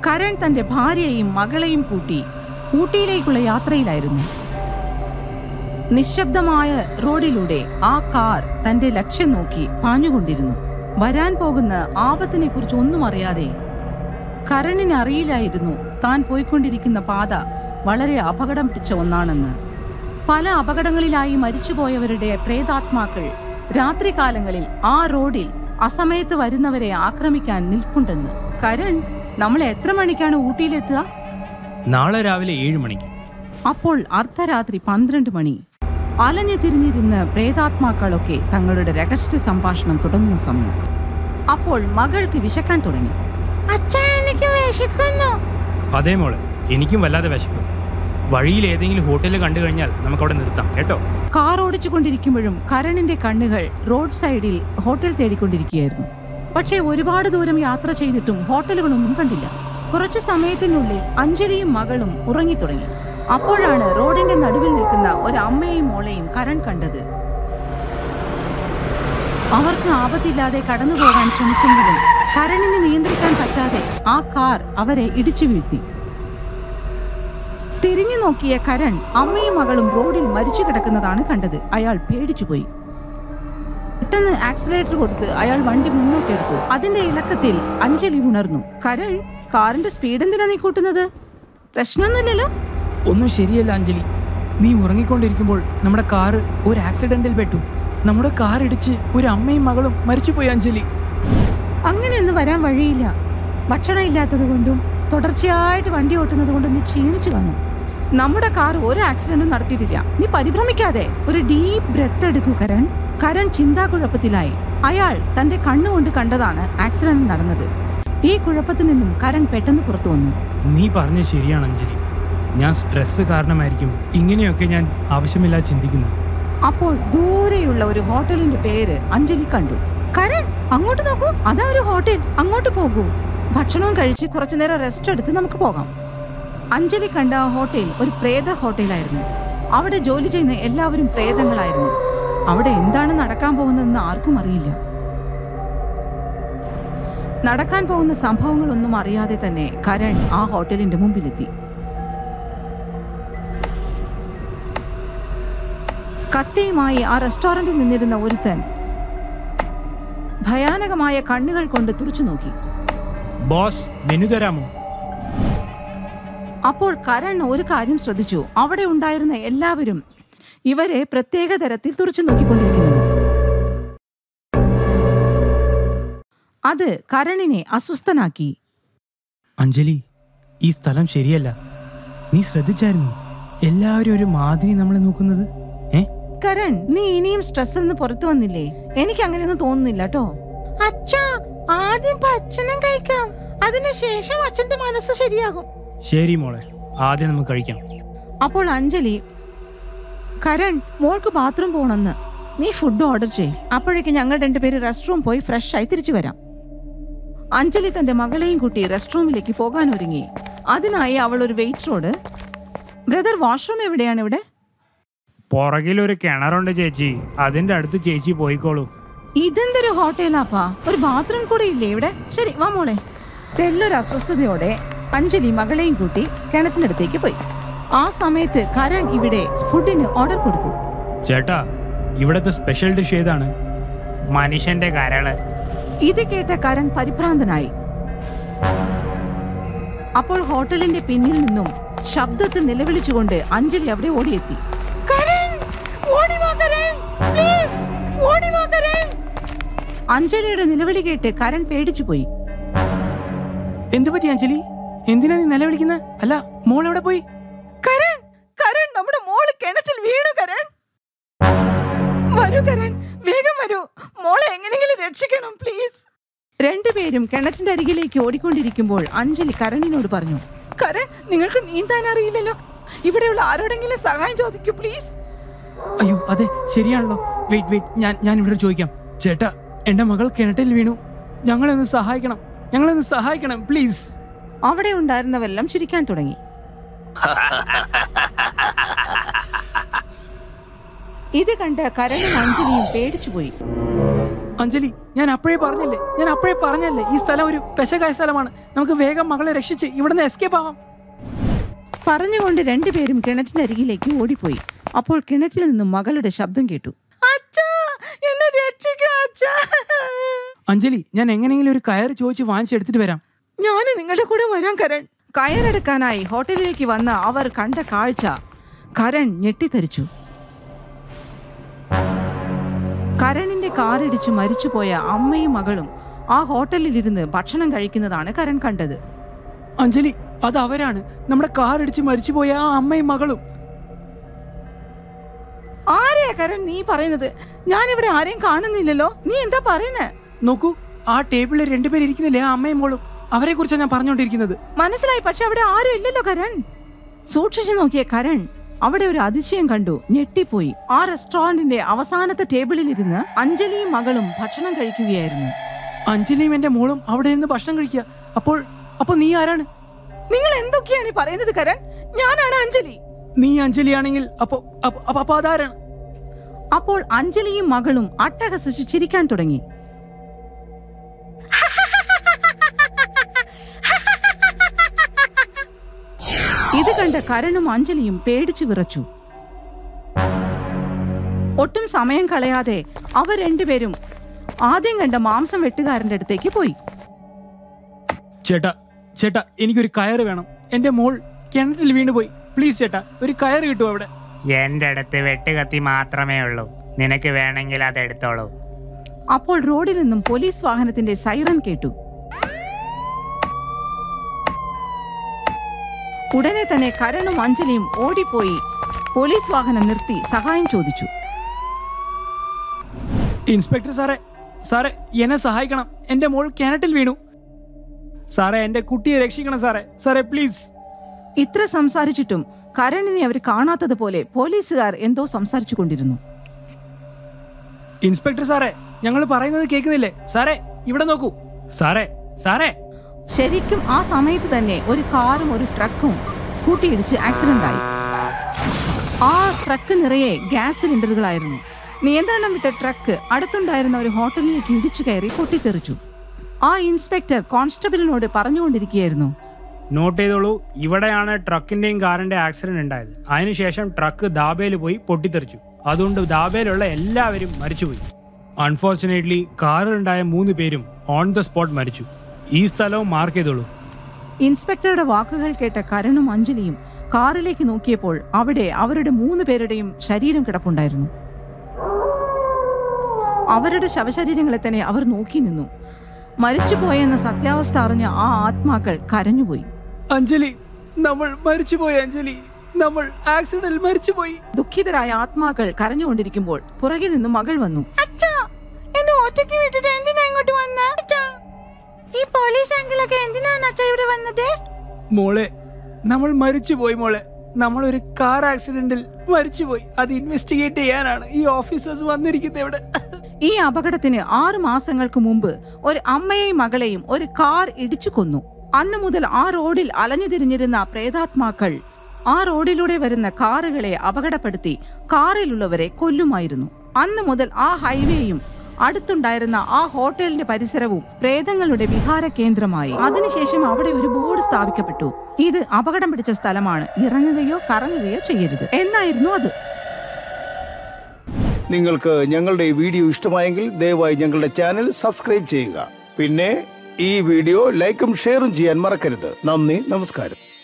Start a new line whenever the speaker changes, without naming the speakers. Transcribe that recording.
കരൺ തന്റെ ഭാര്യയെയും മകളെയും കൂട്ടി ഊട്ടിയിലേക്കുള്ള യാത്രയിലായിരുന്നു. നിശബ്ദമായ റോഡിലൂടെ ആ കാർ തന്റെ ലക്ഷ്യം നോക്കി പാഞ്ഞുകൊണ്ടിരുന്നു. വരാൻ പോകുന്ന ആപത്തിനെ കുറിച്ച് ഒന്നും അറിയാതെ കരണിന് അറിയില്ലായിരുന്നു താൻ പോയിക്കൊണ്ടിരിക്കുന്ന പാത വളരെ അപകടം പിടിച്ച ഒന്നാണെന്ന്. പല അപകടങ്ങളിലായി മരിച്ചുപോയവരുടെ പ്രേതാത്മാക്കൾ രാത്രികാലങ്ങളിൽ ആ റോഡിൽ അസമയത്ത് വരുന്നവരെ ആക്രമിക്കാൻ നിൽപ്പുണ്ടെന്ന്. കരൺ, നമ്മൾ എത്ര മണിക്കാണ് ഊട്ടിയിലെത്തുക?
നാളെ രാവിലെ 7 മണിക്ക്.
അപ്പോൾ അർദ്ധരാത്രി 12 മണി. അലഞ്ഞു തിരിഞ്ഞിരുന്ന പ്രേതാത്മാക്കളൊക്കെ തങ്ങളുടെ രഹസ്യ സംഭാഷണം തുടങ്ങുന്ന സമയം. അപ്പോൾ മകൾക്ക് വിശക്കാൻ തുടങ്ങി. അച്ഛാ, എനിക്ക് വിശക്കുന്നു.
അതേ മോളെ, എനിക്കും വല്ലാതെ വിശക്കും. വഴിയിൽ ഏതെങ്കിലും ഹോട്ടലിൽ കണ്ടു കഴിഞ്ഞാൽ നമുക്ക് അവിടെ നിർത്താം കേട്ടോ.
കാർ ഓടിച്ചു കൊണ്ടിരിക്കുമ്പോഴും കരണിന്റെ കണ്ണുകൾ റോഡ് സൈഡിൽ ഹോട്ടൽ തേടിക്കൊണ്ടിരിക്കുകയായിരുന്നു. പക്ഷേ ഒരുപാട് ദൂരം യാത്ര ചെയ്തിട്ടും ഹോട്ടലുകളൊന്നും കണ്ടില്ല. കുറച്ചു സമയത്തിനുള്ളിൽ അഞ്ജലിയും മകളും ഉറങ്ങിത്തുടങ്ങി. അപ്പോഴാണ് റോഡിന്റെ നടുവിൽ നിൽക്കുന്ന ഒരു അമ്മയെയും മോളെയും കരൺ കണ്ടത്. അവർക്ക് ആപത്തില്ലാതെ കടന്നു പോകാൻ ശ്രമിച്ചെങ്കിലും കരണിനെ നിയന്ത്രിക്കാൻ പറ്റാതെ ആ കാർ അവരെ ഇടിച്ചു വീഴ്ത്തി. തിരിഞ്ഞു നോക്കിയ കരൺ അമ്മയും മകളും റോഡിൽ മരിച്ചു കിടക്കുന്നതാണ് കണ്ടത്. അയാൾ പേടിച്ചുപോയി. പെട്ടെന്ന് ആക്സിലേറ്റർ കൊടുത്ത് അയാൾ വണ്ടി മുന്നോട്ടെടുത്തു. അതിന്റെ ഇളക്കത്തിൽ അഞ്ജലി ഉണർന്നു. കരൺ, കാറിന്റെ സ്പീഡ് എന്തിനാ നീ കൂട്ടുന്നത്? പ്രശ്നമൊന്നുമില്ലല്ലോ?
ഒന്നും ശരിയല്ല അഞ്ജലി. നീ ഉറങ്ങിക്കൊണ്ടിരിക്കുമ്പോൾ നമ്മുടെ കാറ് ഒരു ആക്സിഡന്റിൽ പെട്ടു. നമ്മുടെ കാർ ഇടിച്ച് ഒരു അമ്മയും മകളും മരിച്ചുപോയി അഞ്ജലി.
അങ്ങനെയൊന്നും വരാൻ വഴിയില്ല. ഭക്ഷണം ഇല്ലാത്തത് കൊണ്ടും തുടർച്ചയായിട്ട് വണ്ടി ഓട്ടുന്നത് കൊണ്ടും നീ ക്ഷീണിച്ചു കാണും. നമ്മുടെ കാർ ഒരു ആക്സിഡന്റും നടത്തിയിട്ടില്ല. നീ പരിഭ്രമിക്കാതെ ഒരു ഡീപ് ബ്രെത്ത് എടുക്കൂ കരൺ. കരൺ ചിന്താകുഴപ്പത്തിലായി. അയാൾ തന്റെ കണ്ണുകൊണ്ട് കണ്ടതാണ് ആക്സിഡന്റ് നടന്നത്. ഈ കുഴപ്പത്തിൽ നിന്നും കരൺ പെട്ടെന്ന് പുറത്തു വന്നു.
നീ പറഞ്ഞ ശരിയാണ് അഞ്ജലി. ഞാൻ സ്ട്രെസ് കാരണമായിരിക്കും ഇങ്ങനെയൊക്കെ ഞാൻ ആവശ്യമില്ലാതെ ചിന്തിക്കുന്നത്.
അപ്പോൾ ദൂരെയുള്ള ഒരു ഹോട്ടലിന്റെ പേര് അഞ്ജലി കണ്ടു. കരൺ, അങ്ങോട്ട് നോക്കൂ, അതാ ഒരു ഹോട്ടൽ. അങ്ങോട്ട് പോകൂ. ഭക്ഷണവും കഴിച്ച് കുറച്ചു നേരം റെസ്റ്റ് എടുത്ത് നമുക്ക് പോകാം. അഞ്ജലി കണ്ട ആ ഹോട്ടൽ ഒരു പ്രേത ഹോട്ടലായിരുന്നു. അവിടെ ജോലി ചെയ്യുന്ന എല്ലാവരും പ്രേതങ്ങളായിരുന്നു. അവിടെ എന്താണ് നടക്കാൻ പോകുന്നതെന്ന് ആർക്കും അറിയില്ല. നടക്കാൻ പോകുന്ന സംഭവങ്ങളൊന്നും അറിയാതെ തന്നെ കരൺ ആ ഹോട്ടലിന്റെ മുമ്പിലെത്തി. കത്തിയുമായി ആ റെസ്റ്റോറന്റിൽ നിന്നിരുന്ന ഒരുത്തൻ ഭയാനകമായ കണ്ണുകൾ കൊണ്ട് തുറച്ചു നോക്കി.
ബോസ്, മെനു തരാമോ?
അപ്പോൾ കരൺ ഒരു കാര്യം ശ്രദ്ധിച്ചു. അവിടെ ഉണ്ടായിരുന്ന എല്ലാവരും ഇവരെ പ്രത്യേക തരത്തിൽ തുറച്ചു നോക്കിക്കൊണ്ടിരിക്കുന്നു. അത് കരണിനെ അസ്വസ്ഥനാക്കി.
അഞ്ജലി, ഈ സ്ഥലം ശരിയല്ല. നീ ശ്രദ്ധിച്ചായിരുന്നു എല്ലാവരും ഒരു മാതിരി നമ്മളെ നോക്കുന്നത്?
കരൺ, നീ ഇനിയും സ്ട്രെസ്സിൽ നിന്ന് പുറത്തു വന്നില്ലേ? എനിക്ക് അങ്ങനെയൊന്നും തോന്നുന്നില്ല കേട്ടോ. അച്ഛാ, ആദ്യം ഭക്ഷണം കഴിക്കാം, അതിനുശേഷം അച്ഛന്റെ മനസ്സ് ശരിയാകും.
ശരി മോളെ, ആദ്യം നമുക്ക് കഴിക്കാം.
അപ്പോൾ അഞ്ജലി, കരൺ, മോൾക്ക് ബാത്റൂം പോണെന്ന്. നീ ഫുഡ് ഓർഡർ ചെയ്യും. അപ്പോഴേക്ക് ഞങ്ങൾ 2 പേര് റെസ്റ്റ് റൂം പോയി ഫ്രഷ് ആയി തിരിച്ചു വരാം. അഞ്ജലി തന്റെ മകളെയും കൂട്ടി റെസ്റ്റ് റൂമിലേക്ക് പോകാൻ ഒരുങ്ങി. അതിനായി അവൾ ഒരു വെയിറ്ററോട്, ബ്രദർ, വാഷ്റൂം എവിടെയാണ്? ഇവിടെ
പുറകിലൊരു കിണറുണ്ട് ചേച്ചി, അതിന്റെ അടുത്ത് ചേച്ചി പോയിക്കോളൂ.
ഇതെന്തൊരു ഹോട്ടലാപ്പാ, ഒരു ബാത്റൂം കൂടെ ഇല്ലേ ഇവിടെ? ശരി, വാ മോളെ. തെല്ലൊരു അസ്വസ്ഥതയോടെ അഞ്ജലി മകളെയും കൂട്ടി കിണറ്റിനടുത്തേക്ക് പോയി. ആ സമയത്ത് കരൺ ഇവിടെ ഫുഡിന് ഓർഡർ കൊടുത്തു.
ചേട്ടാ, ഇവിടത്തെ സ്പെഷ്യൽ ഡിഷ് ഏതാണ്? മനുഷ്യന്റെ കരള്.
ഇത് കേട്ട കരൺ പരിഭ്രാന്തനായി. അപ്പോൾ ഹോട്ടലിന്റെ പിന്നിൽ നിന്നും ശബ്ദത്തിൽ നിലവിളിച്ചുകൊണ്ട് അഞ്ജലി അവിടെ ഓടിയെത്തി. അഞ്ജലിയുടെ നിലവിളി കേട്ട് കരൺ പേടിച്ചുപോയി.
എന്തു പറ്റി അഞ്ജലി? എന്തിനാ നീ നിലവിളിക്കുന്നത്? അല്ല, മോൾ എവിടെ പോയി?
കരൺ, കരൺ, നമ്മുടെ മോള് കിണറ്റിൽ വീണു. കരൺ, വരൂ കരൺ, വേഗം വരൂ. മോളെ എങ്ങനെയെങ്കിലും രക്ഷിക്കണം പ്ലീസ്. 2 പേരും കിണറ്റിന്റെ അരികിലേക്ക് ഓടിക്കൊണ്ടിരിക്കുമ്പോൾ അഞ്ജലി കരണിനോട് പറഞ്ഞു, കരൺ, നിങ്ങൾക്ക് നീന്താൻ അറിയില്ലല്ലോ. ഇവിടെയുള്ള ആരോടെങ്കിലും സഹായം ചോദിക്കൂ പ്ലീസ്.
അയ്യോ, അതെ, ശരിയാണല്ലോ. വെയിറ്റ്, ഞാൻ ഇവിടെ ചോദിക്കാം. ചേട്ടാ, എന്റെ മകൾ കിണറ്റിൽ വീണു. ഞങ്ങളൊന്ന് സഹായിക്കണം പ്ലീസ്.
അവിടെ ഉണ്ടായിരുന്നവരെല്ലാം ചിരിക്കാൻ തുടങ്ങി. ഇത് കണ്ട് കരളും അഞ്ജലിയും പേടിച്ചുപോയി.
അഞ്ജലി, ഞാൻ അപ്പോഴേ പറഞ്ഞല്ലേ ഈ സ്ഥലം ഒരു പെശകായ സ്ഥലമാണ്. നമുക്ക് വേഗം മകളെ രക്ഷിച്ച് ഇവിടുന്ന് എസ്കേപ്പ് ആവാം.
പറഞ്ഞുകൊണ്ട് രണ്ടുപേരും കിണറ്റിനരികിലേക്ക് ഓടിപ്പോയി. അപ്പോൾ കിണറ്റിൽ നിന്നും മകളുടെ ശബ്ദം കേട്ടു. എന്നെ രക്ഷിക്കൂ അച്ഛാ.
അഞ്ജലി, ഞാൻ എങ്ങനെയെങ്കിലും ഒരു കയർ ചോദിച്ച് വാങ്ങിച്ചെടുത്തിട്ട് വരാം.
ഞാൻ നിങ്ങളുടെ കൂടെ വരാം കരൺ. കയറെടുക്കാനായി ഹോട്ടലിലേക്ക് വന്ന അവർ കണ്ട കാഴ്ച കരൺ ഞെട്ടിത്തരിച്ചു. കരണിന്റെ കാറിടിച്ചു മരിച്ചുപോയ അമ്മയും മകളും ആ ഹോട്ടലിലിരുന്ന് ഭക്ഷണം കഴിക്കുന്നതാണ് കരൺ കണ്ടത്.
അഞ്ജലി, അത് അവരാണ്, നമ്മുടെ കാറിടിച്ച് മരിച്ചുപോയ ആ അമ്മയും മകളും.
ആരെയാ കരൺ നീ പറയുന്നത്? ഞാനിവിടെ ആരെയും കാണുന്നില്ലല്ലോ. നീ എന്താ പറയുന്നേ?
നോക്കൂ, ആ ടേബിളിൽ രണ്ടുപേര് ഇരിക്കുന്നില്ലേ, ആ അമ്മയും മോളും. അവരെ കുറിച്ചാണ് ഞാൻ പറഞ്ഞുകൊണ്ടിരിക്കുന്നത്.
മനസ്സിലായി, പക്ഷെ അവിടെ ആരും ഇല്ലല്ലോ കരൺ. സൂക്ഷിച്ചു നോക്കിയ കരൺ അവിടെ ഒരു അതിശയം കണ്ടു. ഞെട്ടിപ്പോയി. ആ റെസ്റ്റോറന്റിന്റെ അവസാനത്തെ ടേബിളിലിരുന്ന് അഞ്ജലിയും മകളും ഭക്ഷണം കഴിക്കുകയായിരുന്നു.
അഞ്ജലിയും എന്റെ മോളും അവിടെ നിന്ന് ഭക്ഷണം കഴിക്കുക. അപ്പോൾ നീ ആരാണ്?
നിങ്ങൾ എന്തൊക്കെയാണ് പറയുന്നത് കരൺ? ഞാനാണ് അഞ്ജലി.
നീ അഞ്ജലിയാണെങ്കിൽ അപ്പൊ അതാരാണ്?
അപ്പോൾ അഞ്ജലിയും മകളും അട്ടഹസിച്ച് ചിരിക്കാൻ തുടങ്ങി. ഇത് കണ്ട കരണും അഞ്ജലിയും പേടിച്ചു വിറച്ചു. ഒട്ടും സമയം കളയാതെ അവർ രണ്ടുപേരും ആദ്യം കണ്ട മാംസം വെട്ടുകാരന്റെ അടുത്തേക്ക് പോയി.
ചേട്ടാ, എനിക്കൊരു കയറ് വേണം. എന്റെ മോൾ കിണറ്റിൽ വീണുപോയി. പ്ലീസ് ചേട്ടാ, ഒരു കയറ് കിട്ടുമോ അവിടെ?
എന്റെ അടുത്ത് വെട്ടുകത്തി മാത്രമേ ഉള്ളൂ. നിനക്ക് വേണമെങ്കിൽ അത് എടുത്തോളൂ.
അപ്പോൾ റോഡിൽ നിന്നും പോലീസ് വാഹനത്തിന്റെ സൈറൻ കേട്ടു. ഉടനെ തന്നെ കരണും അഞ്ജലിയും ഓടിപ്പോയി പോലീസ് വാഹനം നിർത്തി സഹായം ചോദിച്ചു.
ഇൻസ്പെക്ടർ സാറേ, എന്നെ സഹായിക്കണം. എന്റെ മോൾ കിണറ്റിൽ വീണു. സാറേ, എന്റെ കുട്ടിയെ രക്ഷിക്കണം സാറേ പ്ലീസ്.
ഇത്ര സംസാരിച്ചിട്ടും കരണിനെ അവർ കാണാത്തതുപോലെ പോലീസുകാർ എന്തോ സംസാരിച്ചു കൊണ്ടിരുന്നു.
ഇൻസ്പെക്ടർ സാറേ, ഞങ്ങൾ പറയുന്നത് കേൾക്കുന്നില്ലേ? സാറേ, ഇവിടെ നോക്കൂ. സാറേ.
ശരിക്കും ആ സമയത്ത് തന്നെ ഒരു കാറും ഒരു ട്രക്കും കൂട്ടിയിടിച്ച് ആക്സിഡന്റ് ആയി. ആ ട്രക്ക് നിറയെ ഗ്യാസ് സിലിണ്ടറുകളായിരുന്നു. നിയന്ത്രണം വിട്ട ട്രക്ക് അടുത്തുണ്ടായിരുന്ന ഒരു ഹോട്ടലിലേക്ക് ഇടിച്ചു കയറി പൊട്ടിത്തെറിച്ചു. ആ ഇൻസ്പെക്ടർ കോൺസ്റ്റബിളിനോട് പറഞ്ഞുകൊണ്ടിരിക്കുകയായിരുന്നു.
നോട്ട് ചെയ്തോളൂ, ഇവിടെയാണ് ട്രക്കിന്റെയും കാറിന്റെ ആക്സിഡന്റ് ഉണ്ടായത്. അതിനുശേഷം ട്രക്ക് ദാബേയിൽ പോയി പൊട്ടിത്തെറിച്ചു. അതുകൊണ്ട് ദാബേയിലുള്ള എല്ലാവരും മരിച്ചുപോയി. അൺഫോർച്ചുനേറ്റ്ലി കാറിലുണ്ടായ 3 പേരും ഓൺ ദ സ്പോട്ട് മരിച്ചു. ഈ സ്ഥലവും മാർക്ക് ചെയ്തോളൂ.
ഇൻസ്പെക്ടറുടെ വാക്കുകൾ കേട്ട കരണും അഞ്ജലിയും കാറിലേക്ക് നോക്കിയപ്പോൾ അവിടെ അവരുടെ 3 പേരുടെയും ശരീരം കിടപ്പുണ്ടായിരുന്നു. അവരുടെ ശവശരീരങ്ങളെ തന്നെ അവർ നോക്കി നിന്നു. മരിച്ചുപോയെന്ന സത്യാവസ്ഥ അറിഞ്ഞ ആ ആത്മാക്കൾ കരഞ്ഞുപോയി.
അഞ്ജലി, നമ്മൾ മരിച്ചുപോയി. അഞ്ജലി, നമ്മൾ ആക്സിഡന്റിൽ മരിച്ചുപോയി.
ദുഃഖിതരായ ആത്മാക്കൾ കരഞ്ഞുകൊണ്ടിരിക്കുമ്പോൾ പുറകിൽ നിന്നും മകൾ വന്നു. അച്ഛാ, എന്നെ ഒറ്റയ്ക്ക് വിട്ടിട്ട് എന്തിനാ ഇങ്ങോട്ട് വന്നേ? ഈ പോലീസ് അങ്കിളൊക്കെ എന്തിനാണ് അച്ഛാ ഇവിടെ വന്നത്?
മോളെ, നമ്മൾ മരിച്ചുപോയി മോളെ. നമ്മൾ ഒരു കാർ ആക്സിഡന്റിൽ മരിച്ചുപോയി. അത് ഇൻവെസ്റ്റിഗേറ്റ് ചെയ്യാനാണ് ഈ ഓഫീസേഴ്സ് വന്നിരിക്കുന്നത് ഇവിടെ.
ഈ അപകടത്തിന് 6 മാസങ്ങൾക്ക് മുമ്പ് ഒരു അമ്മയെയും മകളെയും ഒരു കാർ ഇടിച്ചു കൊന്നു. അന്ന് മുതൽ ആ റോഡിൽ അലഞ്ഞു തിരിഞ്ഞിരുന്ന പ്രേതാത്മാക്കൾ ആ റോഡിലൂടെ വരുന്ന കാറുകളെ അപകടപ്പെടുത്തി കാറിലുള്ളവരെ കൊല്ലുമായിരുന്നു. അന്ന് മുതൽ ആ ഹൈവേയും അടുത്തുണ്ടായിരുന്ന ആ ഹോട്ടലിന്റെ പരിസരവും പ്രേതങ്ങളുടെ വിഹാര കേന്ദ്രമായി. അതിനുശേഷം അവിടെ ഒരു ബോർഡ് സ്ഥാപിക്കപ്പെട്ടു. ഇത് അപകടം പിടിച്ച സ്ഥലമാണ്, ഇറങ്ങുകയോ കറങ്ങുകയോ ചെയ്യരുത് എന്നായിരുന്നു അത്.
നിങ്ങൾക്ക് ഞങ്ങളുടെ ഈ വീഡിയോ ഇഷ്ടമായെങ്കിൽ ദയവായി ഞങ്ങളുടെ ചാനൽ സബ്സ്ക്രൈബ് ചെയ്യുക. പിന്നെ ഈ വീഡിയോ ലൈക്കും ഷെയറും ചെയ്യാൻ മറക്കരുത്. നന്ദി, നമസ്കാരം.